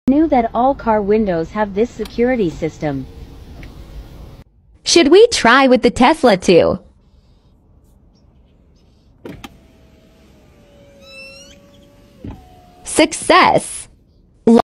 Knew that all car windows have this security system. Should we try with the Tesla too? Success!